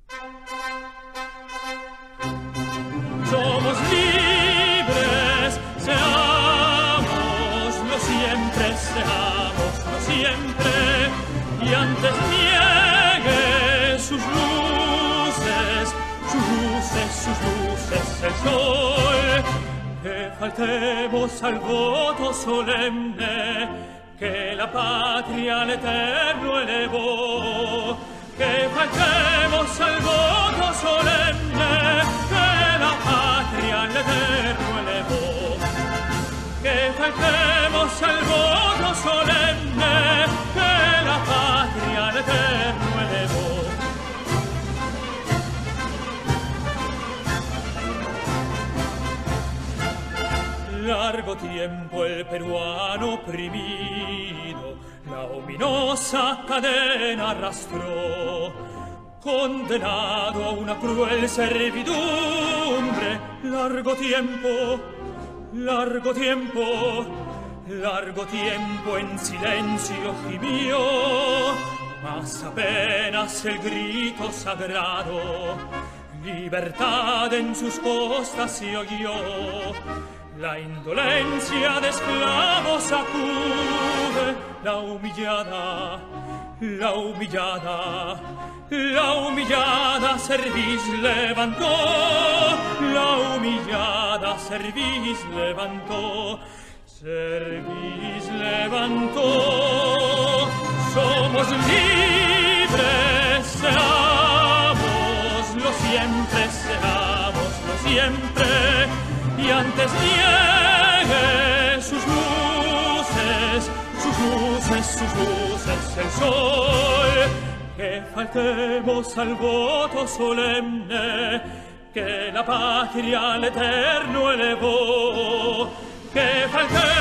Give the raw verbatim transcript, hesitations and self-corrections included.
Somos libres, seámoslo siempre, seámoslo siempre, y antes niegue sus luces, sus luces, sus luces el sol, que faltemos al voto solemne que la patria al eterno elevó, que faltemos al voto solemne que la patria al eterno elevó, que faltemos al voto solemne que la patria al eterno elevó. Largo tiempo el peruano oprimido la ominosa cadena arrastró, condenado a una cruel servidumbre. Largo tiempo, largo tiempo, largo tiempo en silencio gimió, mas apenas el grito sagrado, libertad en sus costas se oyó. La indolencia de esclavos sacude, la humillada, la humillada, la humillada cerviz levantó, la humillada cerviz levantó, cerviz levantó. Somos libres, seámoslo siempre, seámoslo siempre, y antes niegue sus luces, sus luces, sus luces el sol, que faltemos al voto solemne que la patria al eterno elevó, que faltemos